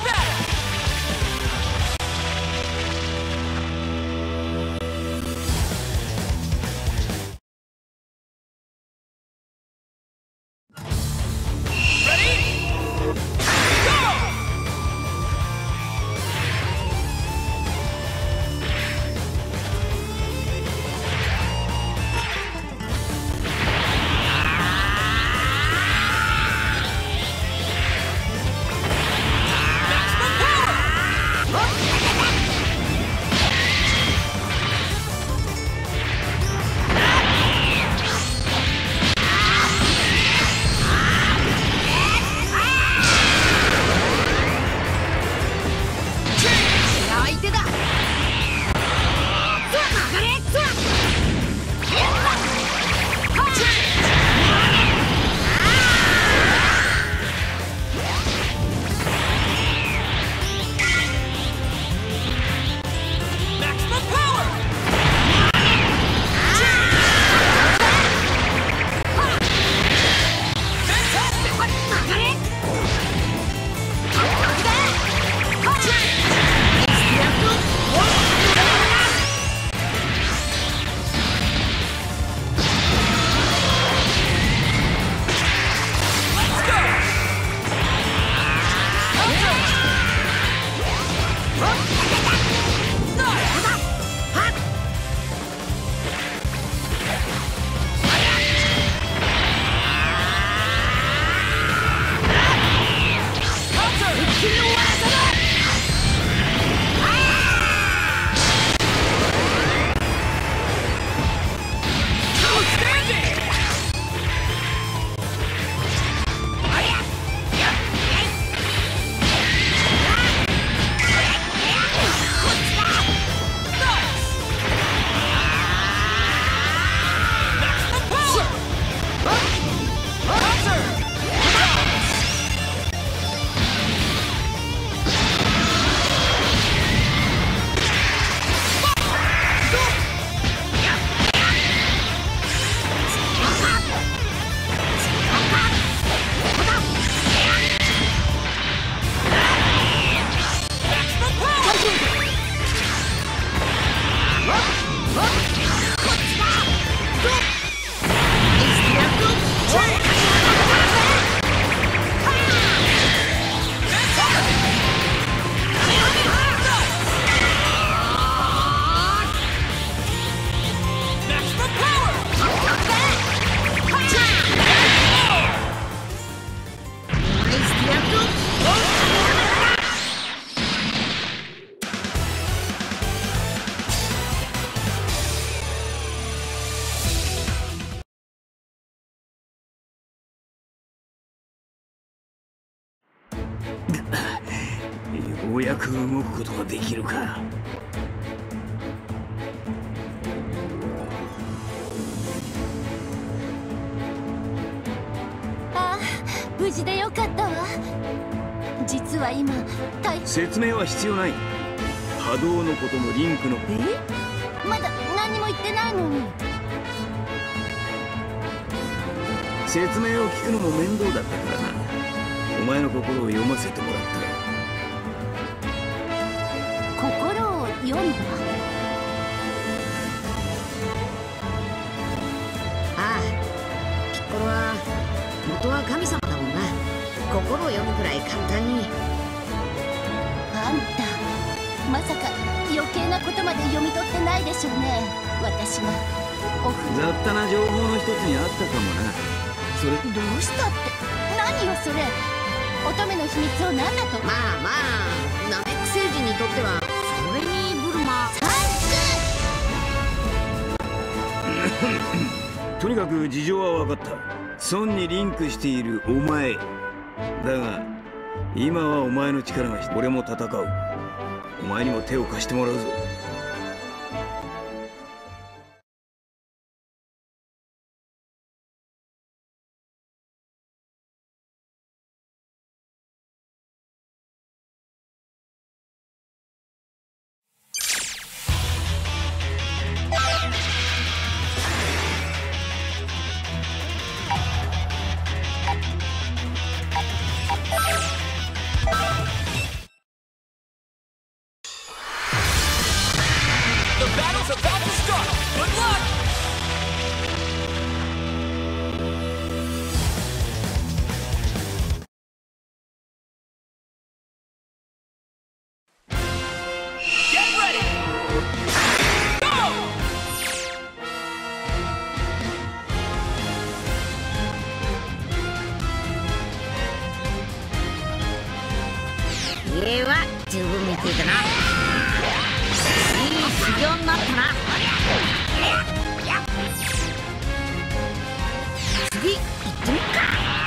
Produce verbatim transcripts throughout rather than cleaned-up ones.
ようやく動くことができるか。 ああ、無事でよかったわ。実は今大説明は必要ない。波動のこともリンクのえまだ何も言ってないのに。 説明を聞くのも面倒だったからな。お前の心を読ませてもらった。 心を読んだ。 ああ、ピッコロは元は神様だもんな。心を読むくらい簡単に。 あんたまさか余計なことまで読み取ってないでしょうね。私がおふ雑多な情報の一つにあったかもな。それどうしたって何よそれ。乙女の秘密を何だと。 まあまあ、ナメック星人にとってはそれにブルマサンクとにかく事情は分かった。孫にリンクしているお前だが、今はお前の力が必要。俺も戦う。お前にも手を貸してもらうぞ。 家は十分見ていたな。いい修行になったな。次行ってみっか。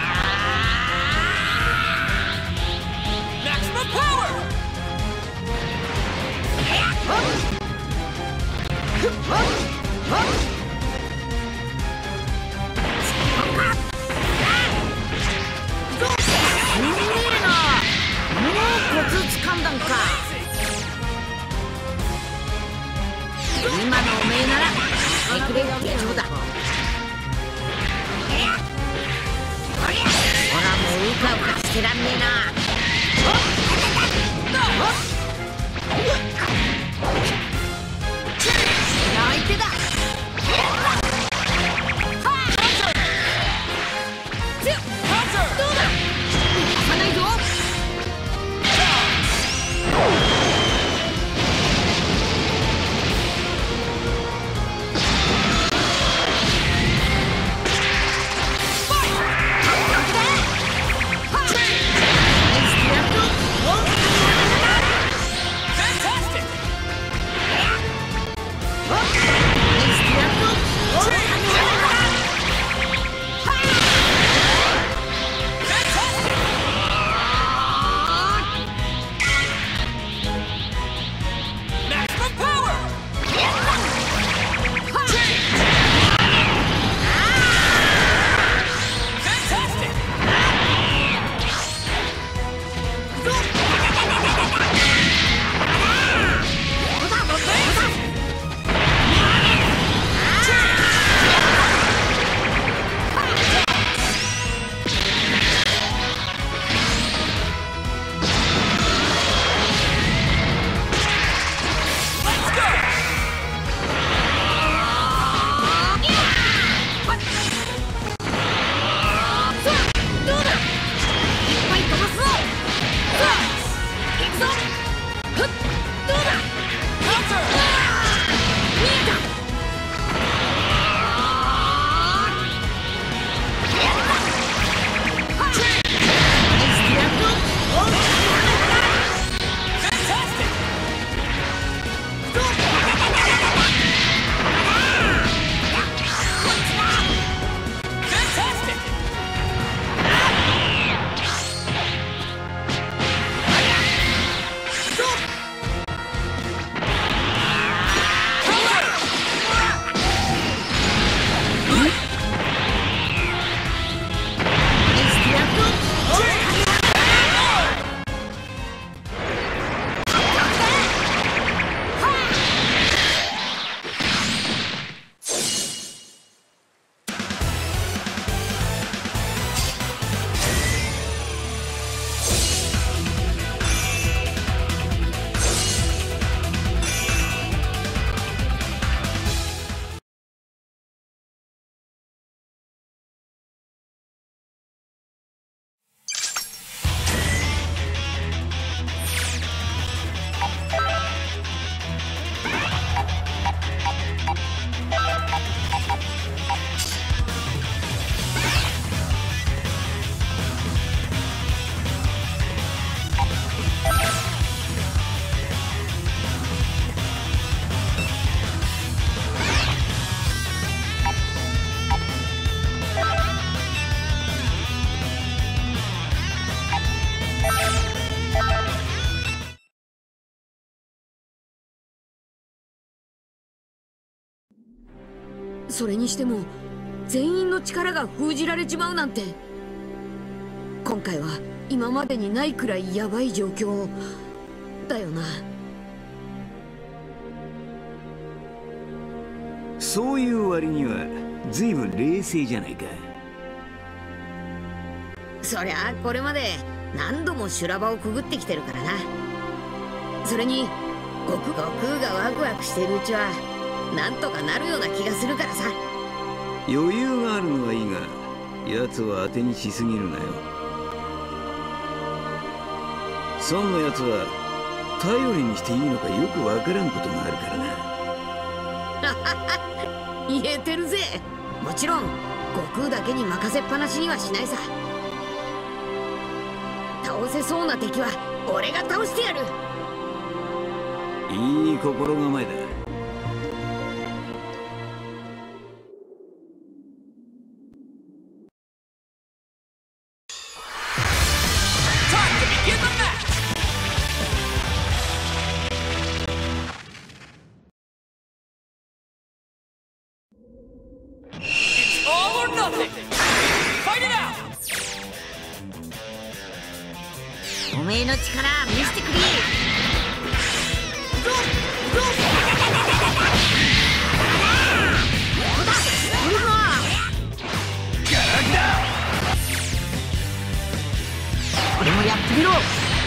今のおめえならしてくれってそうだ。ほらもううかうかしてらんねえな。相手だ。どうだ。逃がさないぞ。それにしても全員の力が封じられちまうなんて、今回は今までにないくらいヤバい状況だよな。 そういう割には随分冷静じゃないか。 そりゃあこれまで何度も修羅場をくぐってきてるからな。それに悟空悟空がワクワクしているうちはなんとかなるような気がするからさ。 余裕があるのはいいが、奴は当てにしすぎるなよ。孫の奴は頼りにしていいのかよくわからんことがあるからな。 言えてるぜ。もちろん悟空だけに任せっぱなしにはしないさ。倒倒せそうな敵は俺が倒してやる。 いい心構えだ。 おめえの力見せてくれ。これもやってみろ。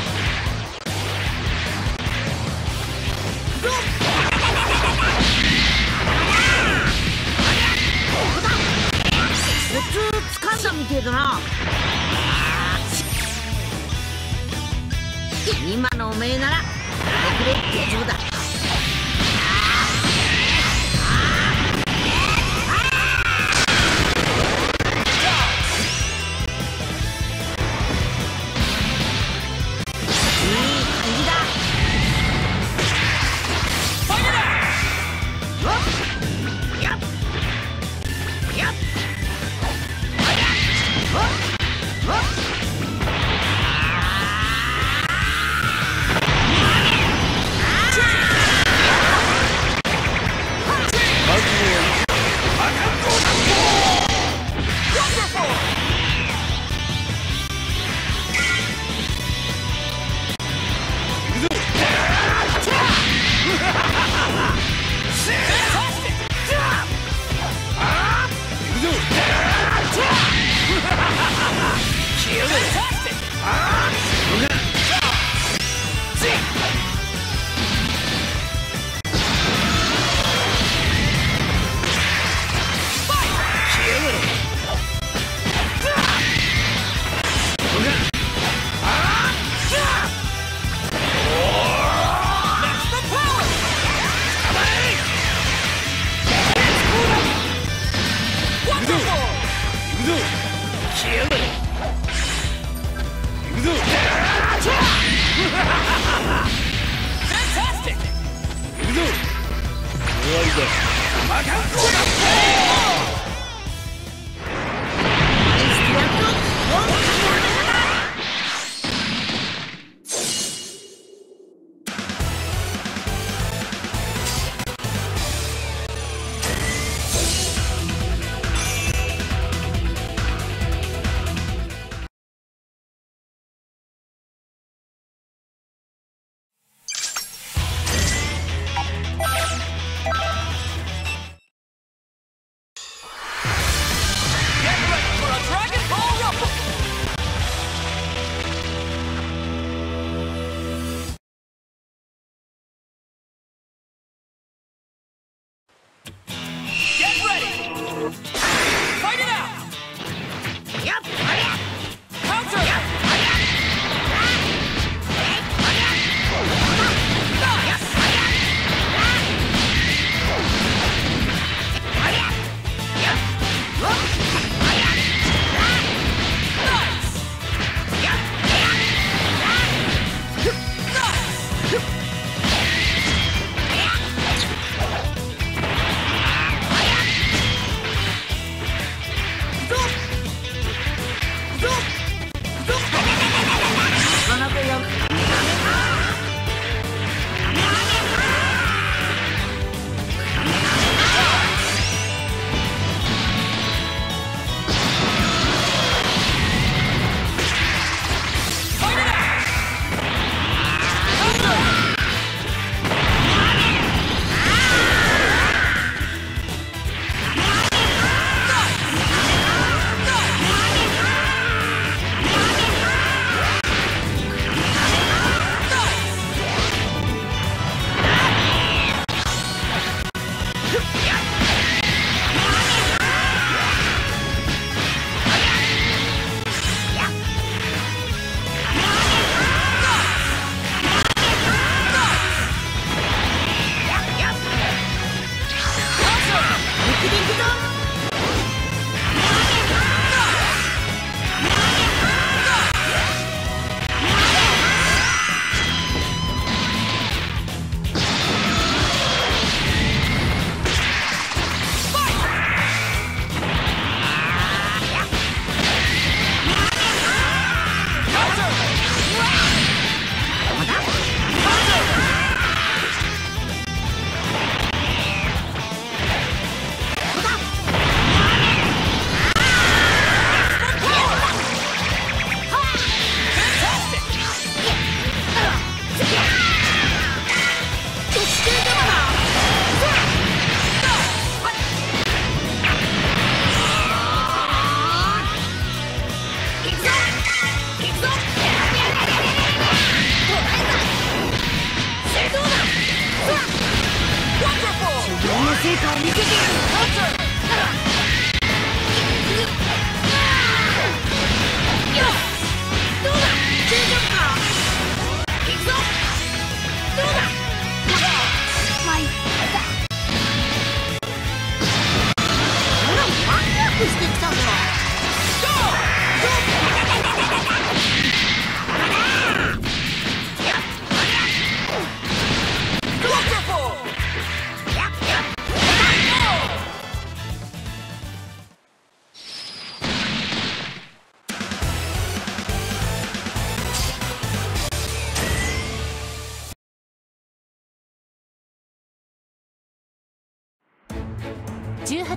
コツ掴んだみてえだな。今のおめえならやってくれ。大丈夫だ。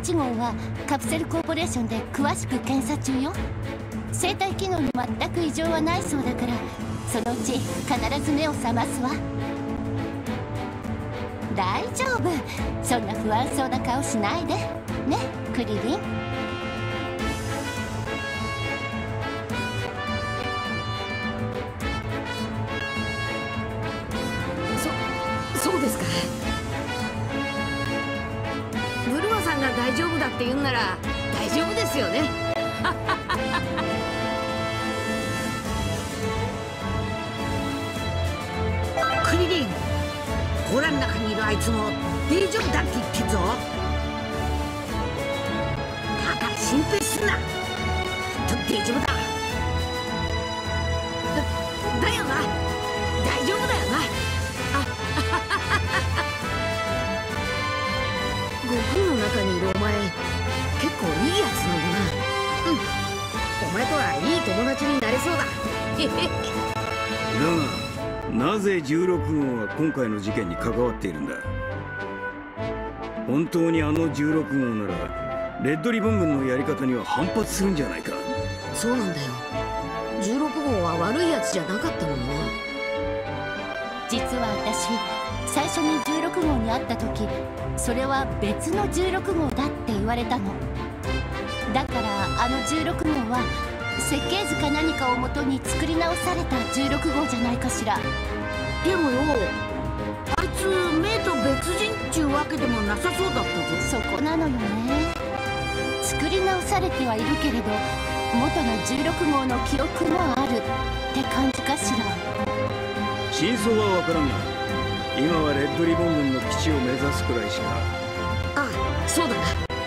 はちごうはカプセルコーポレーションで詳しく検査中よ。生体機能に全く異常はないそうだから、そのうち必ず目を覚ますわ。大丈夫、そんな不安そうな顔しないでね、クリリン。 そそうですか。ブルマさんが大丈夫だって言うなら大丈夫ですよね。 クリリン、コーラの中にいるあいつも大丈夫だって言ってんぞ。だから心配すんな、きっと大丈夫だ。だ、だよな、大丈夫だよな。あ悟空の中にいるお前、結構いいやつなんだな。うん、お前とはいい友達になれそうだ。へへ。 だがなぜじゅうろくごうが今回の事件に関わっているんだ。本当にあのじゅうろくごうならレッドリボン軍のやり方には反発するんじゃないか。 そうなんだよ、じゅうろくごうは悪いやつじゃなかったもんな。 実は私、最初にじゅうろくごうに会った時、それは別のじゅうろくごうだって言われたの。だからあのじゅうろくごうは設計図か何かをもとに作り直されたじゅうろくごうじゃないかしら。 でもよ、あいつ目と別人っちゅうわけでもなさそうだったぞ。 そこなのよね。作り直されてはいるけれど、元のじゅうろくごうの記憶もあるって感じかしら。 真相はわからんが、今はレッドリボン軍の基地を目指すくらいしか。 ああ、そうだな。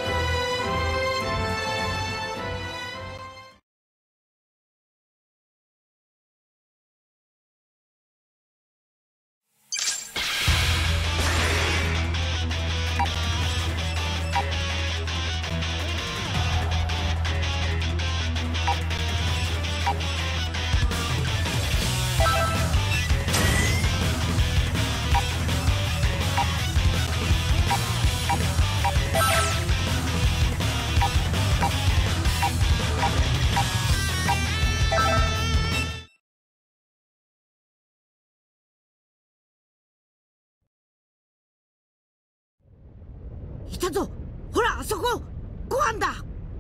いたぞ、ほらあそこ、ご飯だ。は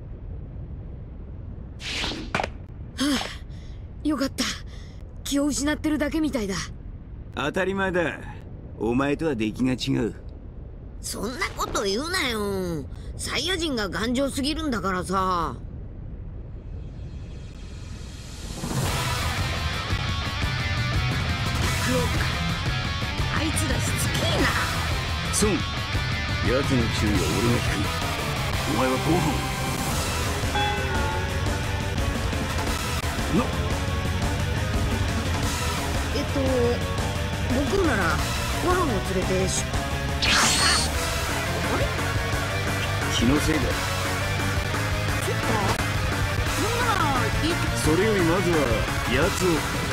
あ、よかった。気を失ってるだけみたいだ。 当たり前だ、お前とは出来が違う。 そんなこと言うなよ。サイヤ人が頑丈すぎるんだからさ。 クオか、あいつらしつけえな。 そう、奴の注意は俺が引く。お前はご飯をな。 えっと僕ならご飯を連れてしあれ気のせいだ。 そっか、そんならいいけそれよりまずは奴を。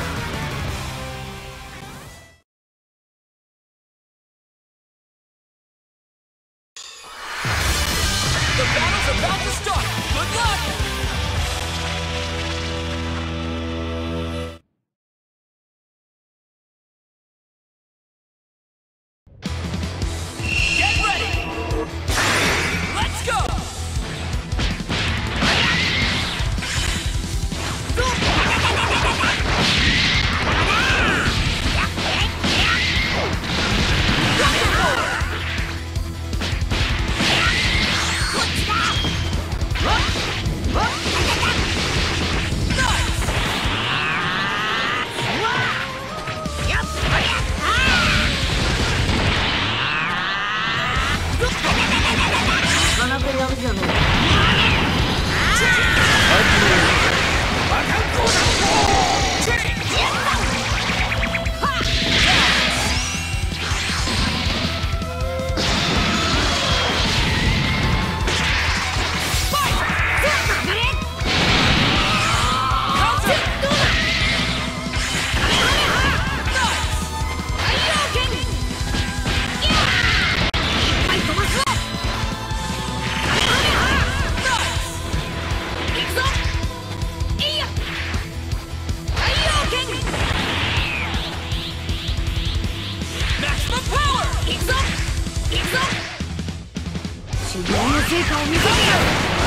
成果を見せてやる。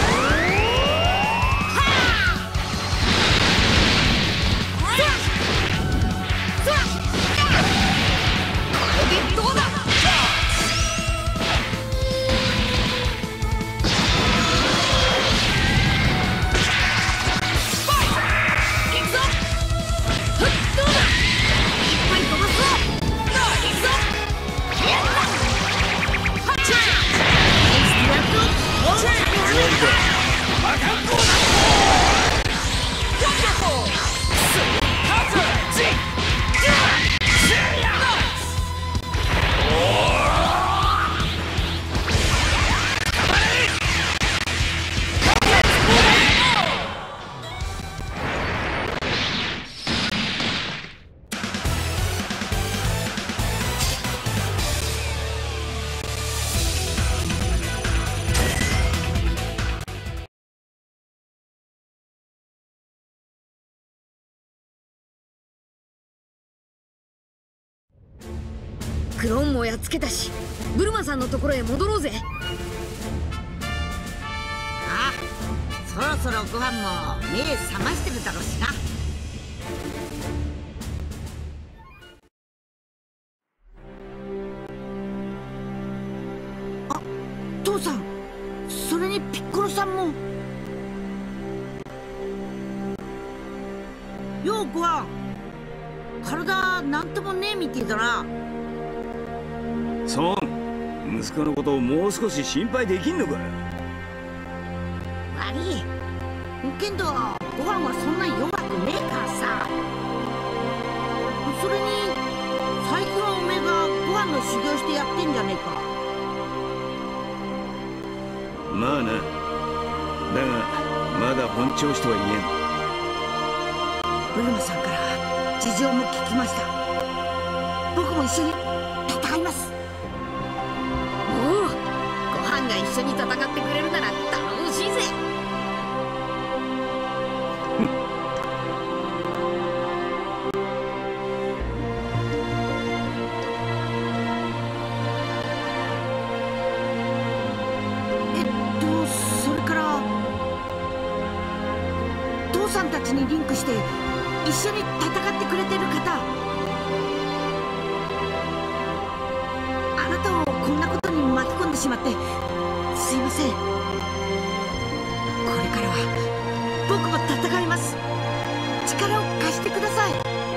クローンもやっつけたし、ブルマさんのところへ戻ろうぜ。 ああ、そろそろご飯も目覚ましてるだろうしな。 あ、父さん、それにピッコロさんも。ようご飯、体なんともねえみてえだな。 ソン、息子のことをもう少し心配できんのか。 悪いけどご飯はそんな弱くねえからさ。それに最近はおめえがご飯の修行してやってんじゃねえか。 まあな。だがまだ本調子とは言えん。 ブルマさんから事情も聞きました。僕も一緒に戦います。 おお、ご飯が一緒に戦ってくれるなら頼もしいぜ。 えっとそれから父さんたちにリンクして一緒に戦ってくれてる方、あなたをこんなことに巻き込んでしまってすいません。これからは僕も戦います。力を貸してください。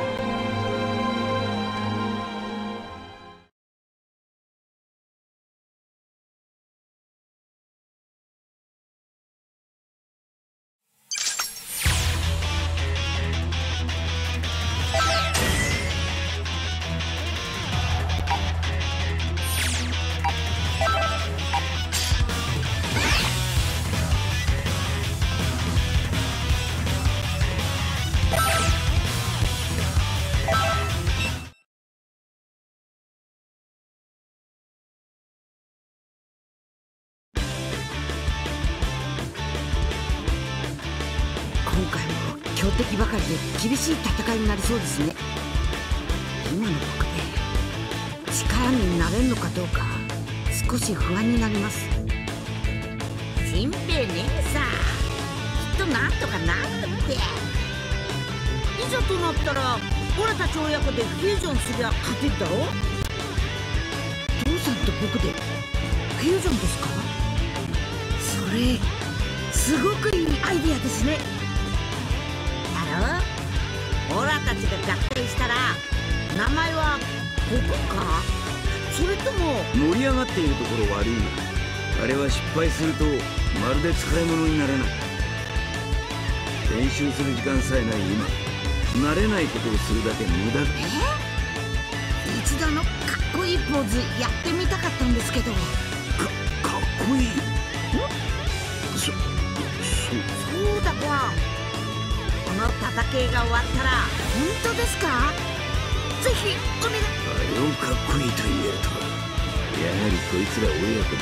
今回も強敵ばかりで厳しい戦いになりそうですね。今の僕で力になれるのかどうか少し不安になります。 心配ねえさ、きっとなんとかなるって。 いざとなったら俺たち親子でフュージョンすりゃ勝てるだろ。父さんと僕でフュージョンですか。それすごくいいアイディアですね。 だろ？オラたちが合体したら名前はここか？ それとも盛り上がっているところ悪いが、あれは失敗するとまるで使い物にならない。練習する時間さえない今、慣れないことをするだけ無駄だ。 え？一度のかっこいいポーズやってみたかったんですけど。か、 かっこいい。そ、そ、 そうだわ。 この戦いが終わったら。 本当ですか？ぜひお願い。 あれをかっこいいと言えるとは、やはりこいつら親子だ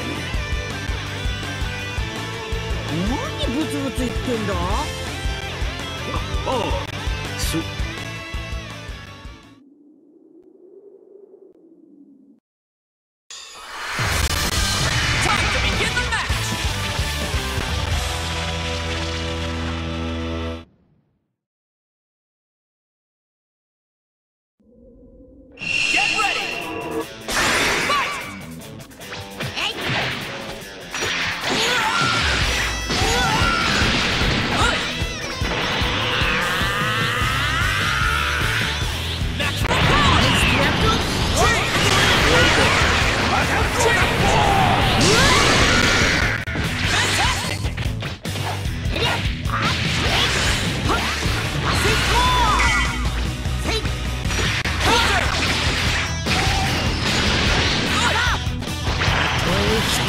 ね。 何ブツブツ言ってんだ？ ああ、そ Time to begin the match!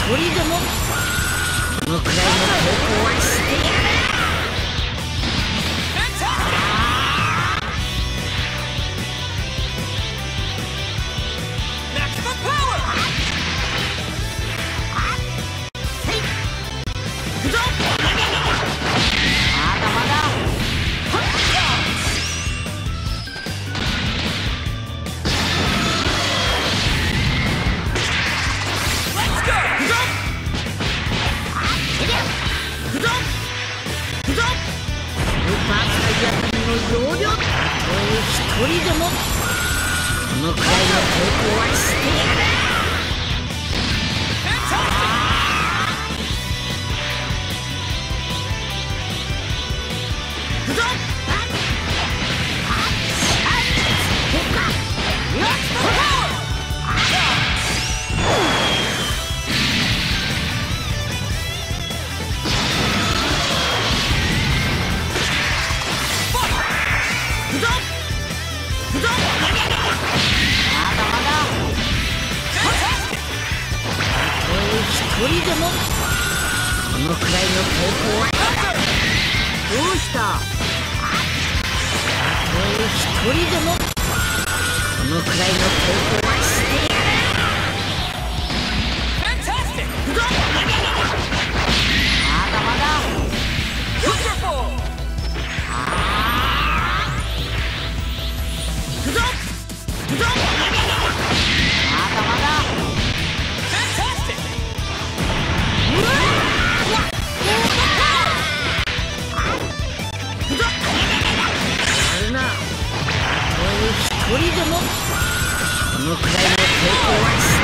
人でもこのくらいの抵抗はしてやる。一人でもこのくらいの抵抗はしてやる。行くぞ。一人でもこのくらいの抵抗は。どうした。たとえ一人でもこのくらいの抵抗はしてやる。行くぞ。まだまだ。行くぞ。行くぞ。まだまだ。一人でもこのくらいの抵抗は